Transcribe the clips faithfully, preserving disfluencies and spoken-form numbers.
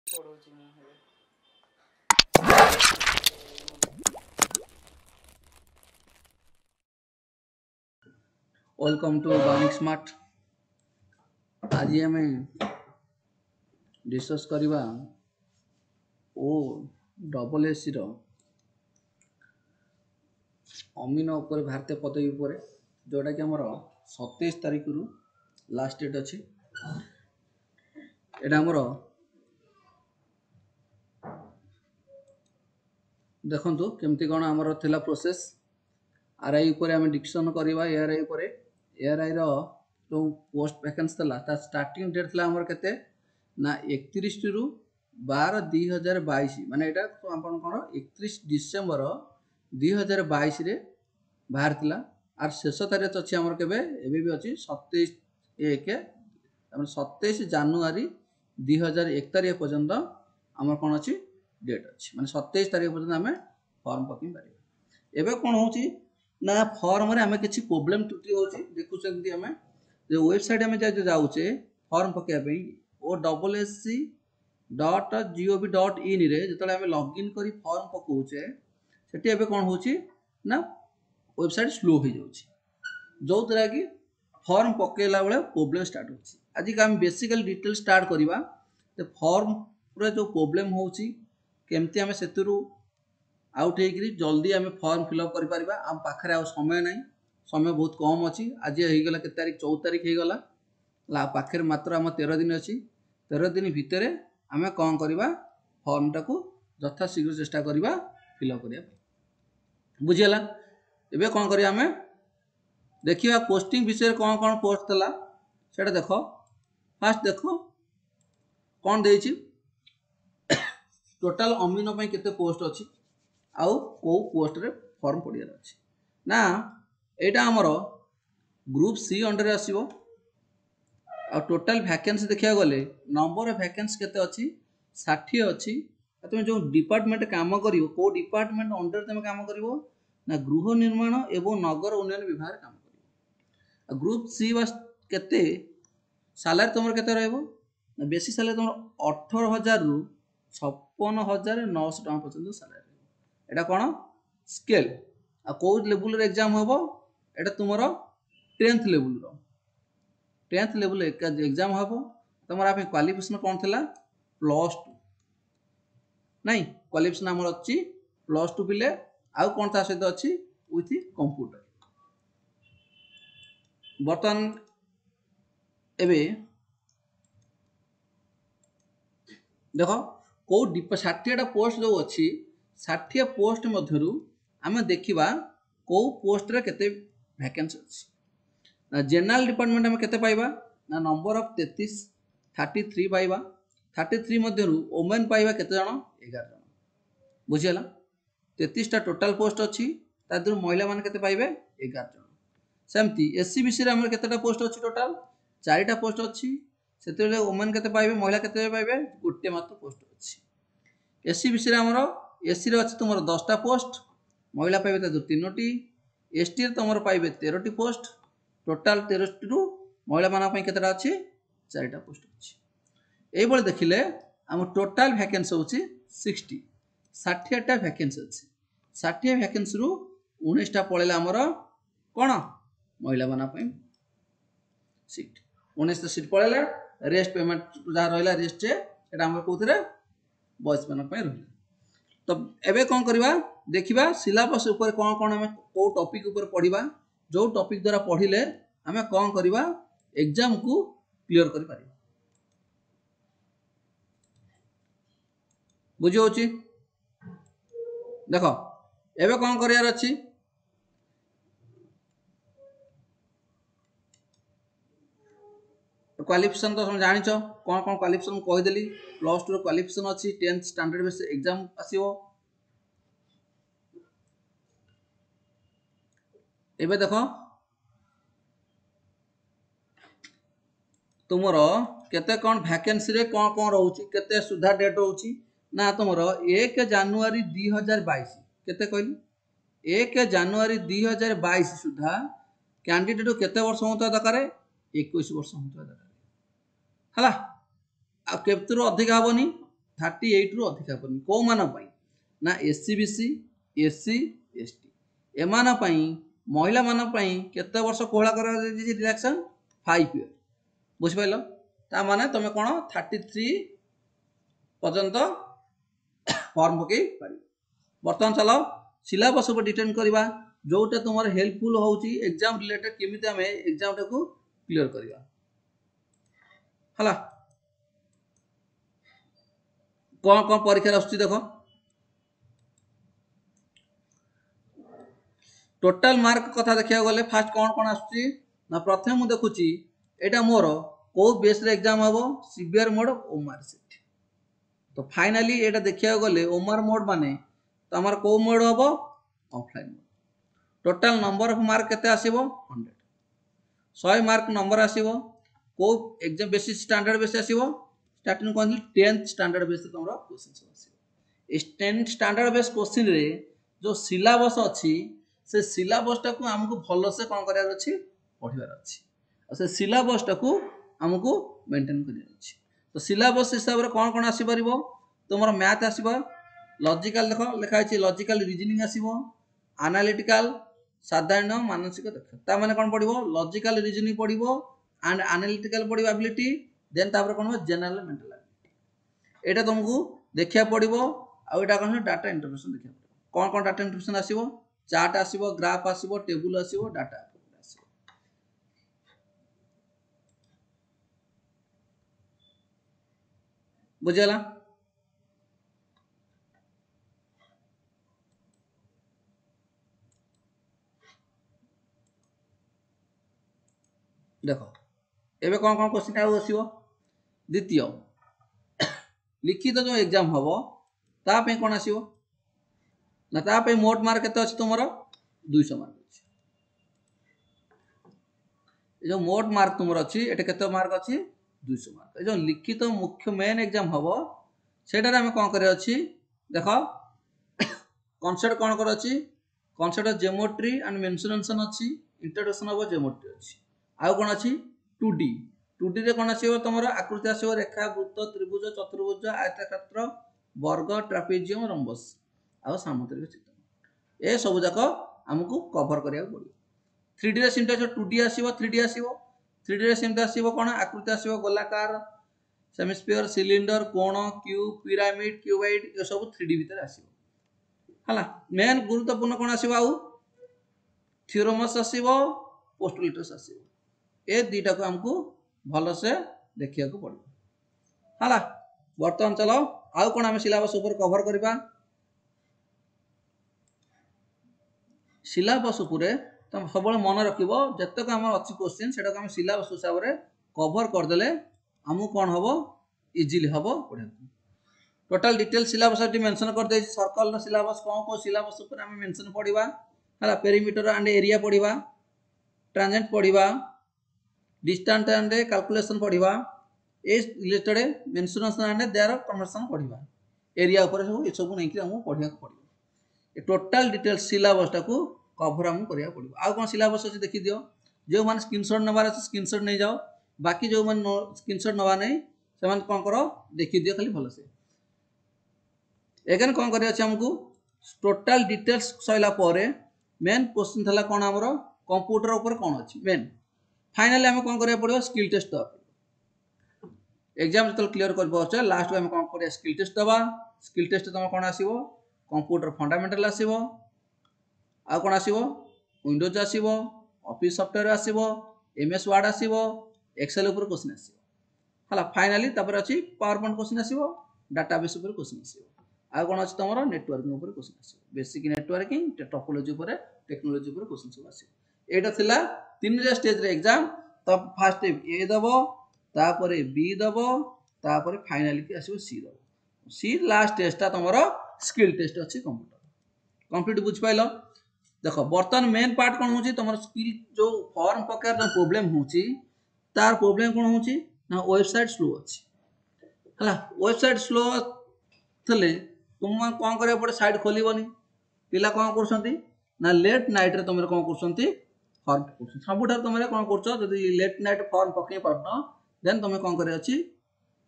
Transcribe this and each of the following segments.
ପଢଉଛି ମୁଁ ଏବେ। Welcome to Banik smart. आज आम डिस्कस करवा ओ डबल एस सी रो अमीनो उपर भारतीय पदवी उपर जोटा कि आमर सतैश तारीख रु लास्ट डेट अच्छी एटा आमर देखंतु केमती कौन आमर थिला प्रोसेस आर आई उपर आम डिस्कसन करवा ए आर आई उपर ए आर आई रो जो पोस्ट वैकेंसी था ता स्टार्टिंग डेट था आमर केते ना इकतीस रु बारह दुई हजार बाईस माने एटा तो आपन कोन इकतीस डिसेंबर दुई हजार बाईस रे बाहर थिला आर शेष तारीख अछि आमर केबे एबे भी अछि सतैश एक हमर सतैश जनवरी दुई हजार एक तारीख पर्यंत आमर कोन अछि डेट अछि माने सतैश तारीख पर्यंत हमें फॉर्म पकिन पारि एबे कोन होछि ना फॉर्म रे हमें किछि प्रॉब्लम त्रुटि होछि देखु सेमती हमें जे वेबसाइट हमें जे जाउचे फॉर्म पके पे O double S C dot G O V dot in रे जतले हमें लॉगिन करी फॉर्म पकोचे सेठी एबे कोन होछि ना वेबसाइट स्लो हो जाउछि जो तरह की फॉर्म पकेला बेले प्रॉब्लम स्टार्ट होछि आज का हम बेसिकली डिटेल स्टार्ट करबा ते फॉर्म रे जो प्रॉब्लम होछि केमती हमें सेतुरु आउट हेकरी जल्दी आम फॉर्म फिलअप कर पारिबा आम पाखरे आ समय नहीं समय बहुत कम अच्छी आज हो के तारीख चौदह तारीख हो गला पाखे मात्र आम तेरह दिन अच्छी तेरह दिन भितर आम कौन करवा फॉर्म टाक यथा शीघ्र चेष्टा करवा फिलअप करने बुझीगला एबे कौन करिया आम देखिए पोस्टिंग विषय कौन कौन पोस्ट थला सेटा देख फास्ट देख कौन देछि टोटाल अमीनो पे केते पोस्ट अच्छी आउ को पोस्ट रे फॉर्म पड़ियार अच्छी ना एटा हमर ग्रुप सी अंडर आसीबो आ टोटाल वैकेंसी देखिया गले नंबर ऑफ वैकेंसी केते अछि साठ अछि तुम जो डिपार्टमेंट काम करिवो को डिपार्टमेंट अंडर तुम काम करिवो ना गृह निर्माण एवं नगर उन्नयन विभाग काम करिवो ग्रुप सी बस केते सैलरी तुम केते रहइबो ना बेसी सैलरी तुम अठारह हजार रु छप्पन हजार नौ सौ टका पर्यंत सैलरी एटा कोन स्केल आ को लेवल रे एग्जाम होबो एटा तुमरो टेंथ लेवल रो टेंथ लेवल एग्जाम होबो तमरा पे क्वालिफिकेशन कोन थिला प्लस टू नहीं क्वालिफिकेशन हमर अछि प्लस टू पिले आ कोन ता सहित अछि विथ कंप्यूटर बर्तन एबे देखो को साठ टा पोस्ट जो अच्छी साठ पोस्ट मध्यरु आमे देखिबा को पोस्ट रे केते वैकेंसी अछि ना जनरल डिपार्टमेंट में केते पाइबा ना नंबर ऑफ तैंतीस तैंतीस पाइबा तैंतीस मध्यरु वुमेन पाइबा केते जण ग्यारह जण बुझियला तैंतीस टा टोटल पोस्ट अछि तादरु महिला मान केते पाइबे ग्यारह जण सेमती एससी बीसी रे हमर केतेटा पोस्ट अछि टोटल चार टा पोस्ट अछि सेतेले वुमेन केते पाइबे महिला केते पाइबे गुटे मात्र पोस्ट अछि एससी बीसी रे हमर एससी रे अछि तुमर दस टा पोस्ट महिला पाइबे तादरु तीनोटी एसटी रे तुमर पाइबे तेरह टी पोस्ट टोटाल तेरह टी रु महिला मान पई केतेटा अछि चार टा पोस्ट अछि एई बळे देखिले हम टोटाल वैकेंसी होछि साठ साठ टा वैकेंसी अछि साठ वैकेंसी रु उन्नीस टा पळेला हमर कोन महिला मान पई सीट उन्नीस टा सीट पळेला रेस्ट पेमेंट जा रहला रेस्ट एटा हम कोथरे बॉयज मान पई रहला तो एबे कोन करबा देखिबा सिलेबस ऊपर कोन कोन हम को टॉपिक ऊपर पढिबा जो टॉपिक द्वारा पढ़िले हमें कौन करवा एग्जाम को क्लियर कर पारि बुझी होची देखो एबे कौन करियार अछि क्वालिफिकेशन तो जानि छ कौन कौन क्वालिफिकेशन कहि देली प्लस टू क्वालिफिकेशन अछि टेंथ स्टैंडर्ड बेस एग्जाम आसीबो एबे देखो तुमर केते कौन वैकेंसी रे कौन कौन रहउची केते सुधा डेट रहउची ना तुमर एक जनवरी दो हज़ार बाईस केते कहली एक जनवरी दो हज़ार बाईस सुधा कैंडिडेट केते वर्ष होता दरकार इक्कीस वर्ष होता दरकार हला आ केतरो अधिक हबनी थर्टी एट रु अधिका पढ़नी कौ मान ना एससी बीसी एससी एसटी एमान महिला मान केते वर्ष कोहला कर रिलैक्सेशन फाइव इयर बुझिपाल ता माने तुम कौन थर्टी थ्री पर्यंत फॉर्म पकई पार बर्तमान चलो सिलेबस ऊपर डिटेन करवा जोटा तुम हेल्पफुल होची एग्जाम रिलेटेड केमिति हमें एग्जाम टाको क्लियर करवा हला कौन कौन परीक्षा आसुची देखो टोटल मार्क कथा देखिया गले फास्ट कौन कौन आसुची ना प्रथम मु देखुची एटा मोर को बेस रे एग्जाम हबो सीवियर मोड ओमार सेट तो फाइनली एटा देखिया गले ओमार मोड माने तो हमर को मोड हबो offline mode total number of mark केते आसीबो हंड्रेड सौ मार्क नंबर आसीबो को एग्जाम बेसिस स्टैंडर्ड बेस आसीबो स्टार्टिंग कोन टेंथ स्टैंडर्ड बेस तमरो क्वेश्चन सब आसीबो इस टेंथ स्टैंडर्ड बेस क्वेश्चन रे जो सिलेबस अछि से सिलेबस टाको हमको भलो से कोन करियार अछि पढिबार अछि से सिलेबस टाको हमको मेंटेन करियार अछि तो सिलेबस हिसाब रे कोन कोन आसी परिबो तमरो मैथ आसीबो लॉजिकल देखो लिखा अछि लॉजिकल रीजनिंग आसीबो एनालिटिकल साधारण मानसिक दक्षता माने कोन पढिबो लॉजिकल रीजनिंग पढिबो एंड एनालिटिकल पढिबो एबिलिटी देन तापर कोन जनरल मेंटल एबिलिटी एटा तुमको देखिया पढिबो आ एटा कोन डाटा इंटरप्रिटेशन देखिया पढिबो कोन कोन डाटा इंटरप्रिटेशन आसीबो चार्ट आसीबो ग्राफ आसीबो टेबल आसीबो डाटा आसीबो बुझला देखो एबे कोन कोन क्वेश्चन आ आसीबो द्वितीय लिखित जो एग्जाम हबो ता पे कोन आसीबो ना ता पे मोट मार्क केते अछि तुमरो दो सौ मार्क अछि ए जो मोट मार्क तुमरो अछि एटे केते मार्क अछि दो सौ मार्क ए जो लिखित मुख्य मेन एग्जाम हबो सेटा रे हम कोन करे अछि देखो कांसेप्ट कोन करे अछि कांसेप्ट ज्योमेट्री एंड मेंसुरेशन अछि इंट्रोडक्शन ऑफ ज्योमेट्री अछि आ कोन अछि टू डी टू डी रे कोन आसीबो तुमरो आकृति आसीबो रेखा वृत्त त्रिभुज चतुर्भुज आयताक्षेत्र वर्ग ट्रापेजियम रंबस आ सामुद्रिक चित्र ए सब जाक हमको कवर करिया पड़ियो थ्री डी रे सिमटा जो टू डी आसीबो थ्री डी आसीबो थ्री डी रे सिमटा आसीबो कोन आकृति आसीबो गोलाकार semisphere cylinder cone cube pyramid cuboid ए सब थ्री डी भीतर आसीबो हला मेन गुरुत्वपूर्ण कोन आसीबो आउ थ्योरमस आसीबो पोस्टुलेटस आसीबो ए दीटा को हमको भलो से देखिया को पड़ियो हला वर्तमान चलो आउ कोन हम सिलेबस ऊपर कवर करबा सिलेबस ऊपर तुम सबले मन रखिबो जत्तक हमर अछि क्वेश्चन सेटा हम सिलेबस हिसाब रे कवर कर देले हमु कोन हबो इजीली हबो पढे टोटल डिटेल सिलेबस टी मेंशन कर दे सर्कल रो सिलेबस कोन को सिलेबस ऊपर हम मेंशन पढिबा हला पेरीमीटर एंड एरिया पढिबा ट्रांजेंट पढिबा डिस्टेंस एंड कैलकुलेशन पढिबा ए related mensuration and their conversion पढिबा एरिया ऊपर सब ए सब नै कि हम पढिया पढिबा ए टोटल डिटेल सिलेबस टाको कवर हम करिया पढिबा आ कोन सिलेबस अछि देखि दियो जो मान स्क्रीनशॉट नबार अछि स्क्रीनशॉट नै जाओ बाकी जो मान स्क्रीनशॉट नबा नै से मान कोन करो देखि दियो खाली भलो से एगन कोन करिया अछि हमकु टोटल डिटेल्स सइला पारे मेन क्वेश्चन थला कोन हमरो कंप्यूटर ऊपर कोन अछि मेन फाइनली हम कोन करिया पड़ियो स्किल टेस्ट दबा एग्जाम जतल क्लियर करबो छ लास्ट में हम कोन करिया स्किल टेस्ट दबा स्किल टेस्ट तम कोन आसीबो कंप्यूटर फंडामेंटल आसीबो आ कोन आसीबो विंडोज आसीबो ऑफिस सॉफ्टवेयर आसीबो एमएस वर्ड आसीबो एक्सेल ऊपर क्वेश्चन आसीबो हला फाइनली तपर अछि पावर पॉइंट क्वेश्चन आसीबो डाटाबेस ऊपर क्वेश्चन आसीबो आ कोन अछि तमरो नेटवर्किंग ऊपर क्वेश्चन आसीबो बेसिक नेटवर्किंग टोपोलॉजी ऊपर टेक्नोलॉजी ऊपर क्वेश्चन सब आसीबो एटा थिला तीन रे स्टेज रे एग्जाम तब फर्स्ट ए दबो तापरे बी दबो तापरे फाइनली के आसीबो सी दबो सी लास्ट टेस्ट तमरो स्किल टेस्ट अछि कंप्यूटर कंप्लीट बुझ पाइलो देखो बर्तन मेन पार्ट कोन होची तमरो स्किल जो फॉर्म पकेर जो प्रॉब्लम होची तार प्रॉब्लम कोन होची ना वेबसाइट स्लो अछि हला वेबसाइट स्लो थले तुम कोन करे पड़े साइट खोलिबनी पिला कोन करसंती ना लेट नाइट रे तमरे कोन करसंती फॉर्म पकउछ सबुठार तमरे कोन करछ जदी लेट नाइट फॉर्म पकई परनो देन तमे कोन करे अछि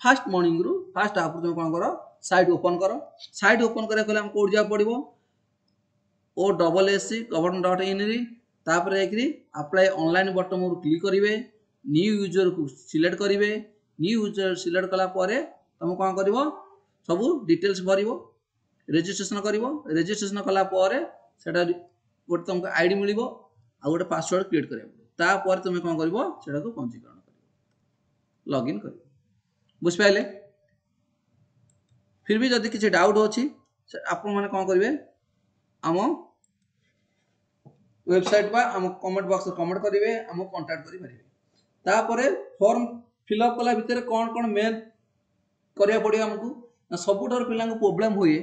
फास्ट मॉर्निंग रु फास्ट आप तुम कौन कर साइट ओपन कर साइट ओपन करा कले हम कोड जा पड़िबो O double S C government dot in री तापर एकरी अप्लाई ऑनलाइन बटन मोर क्लिक करिवे न्यू यूजर को सिलेक्ट करिवे न्यू यूजर सिलेक्ट कला परे तुम कौन करिवो सब डिटेल्स भरिवो रजिस्ट्रेशन करिवो रजिस्ट्रेशन कला परे सेटा गोटे तुमको आईडी मिलिबो आ गोटे पासवर्ड क्रिएट करिवो तापर तुम कौन करिवो सेटा को पंजीकरण करिवो लॉगिन करिवो बुझ पाइले फिर भी जदि किसी डाउट अछि आपण माने कौन करिवे आम वेबसाइट बा आम कमेंट बॉक्स रे कमेंट करिवे आम कांटेक्ट करि परिवे तापरे फॉर्म फिलअप कला भितर कौन कौन मेन करिया पड़ियो हमको सबुठर पिला प्रोब्लेम हुए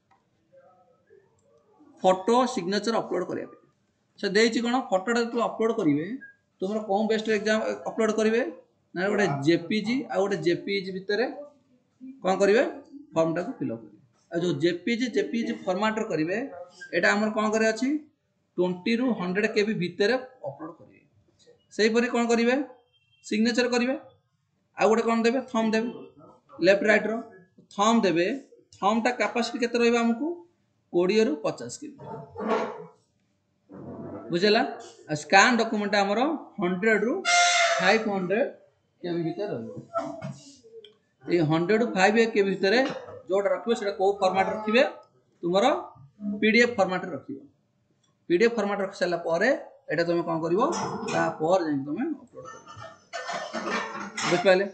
फोटो सिग्नेचर अपलोड करिया से देछि कोन फोटोटा तू अपलोड करिवे तुमरा कोन बेस्ट एग्जाम अपलोड करिवे ना गोटे जेपीजी आ गोटे जेपीजी भितर कोन करिवे फॉर्मटा को फिलअप करिवे आ जो जेपीजी जेपीजी फॉर्मेट करिवे एटा हमर कोन करे अछि बीस रु सौ केबी भितर अपलोड करिवे सेही परि कोन करिवे सिग्नेचर करिवे आ गोटे कोन देबे थंब देबे लेफ्ट राइट रो थंब देबे थंबटा कैपेसिटी केते रहबा हमकु बीस रु पचास केबी बुझला स्कैन डॉक्यूमेंट हमरो सौ रु पाँच सौ केबी भीतर रहबो ए सौ रु पाँच केबी भीतर जोड रखिबो सेटा को फॉर्मेट रखिबे तुमरो पीडीएफ फॉर्मेट रखिबो पीडीएफ फॉर्मेट रख सला परे एटा तुम कोन करिवो ता पर जे तुम अपलोड करिवो बुझ पाइले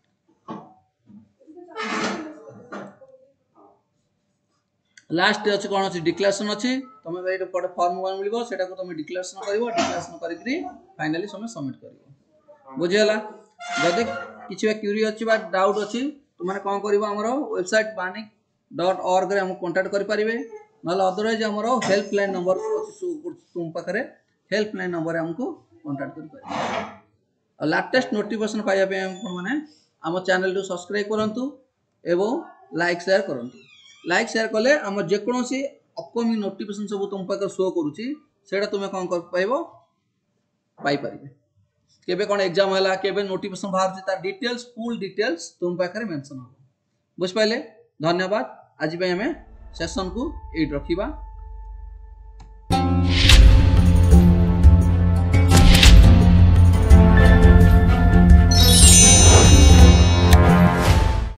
लास्ट अछि कोन अछि डिक्लेरेशन अछि तुम एटा पडे फॉर्म वन मिलिबो सेटा को तुम डिक्लेरेशन करिवो डिक्लेरेशन करिकरी फाइनली समय सबमिट करिवो बुझियला जदि किछि क्वेरी अछि बा डाउट अछि तुम माने कोन करिवो हमरो वेबसाइट बानिक डॉट ऑर्ग रे हम कांटेक्ट करि परिबे नले अदरवाइज हमरो हेल्पलाइन नंबर तुम पाखरे हेल्पलाइन नंबर हमको कांटेक्ट करि परिबे और लेटेस्ट नोटिफिकेशन पाइबा पे हम माने हम चैनल को सब्सक्राइब करंतु एवं लाइक शेयर करंतु लाइक शेयर कले हम जे कोनोसी अपकमिंग नोटिफिकेशन सब तुम पाखरे शो करूची सेटा तुमे कोन कर पाइबो पाई परिबे केबे कोन एग्जाम हला केबे नोटिफिकेशन बाहर तार डिटेल्स फुल डिटेल्स तुम पाखरे मेंशन हो बुझ पाइले धन्यवाद आज पे हमें सेशन को एट रखिबा।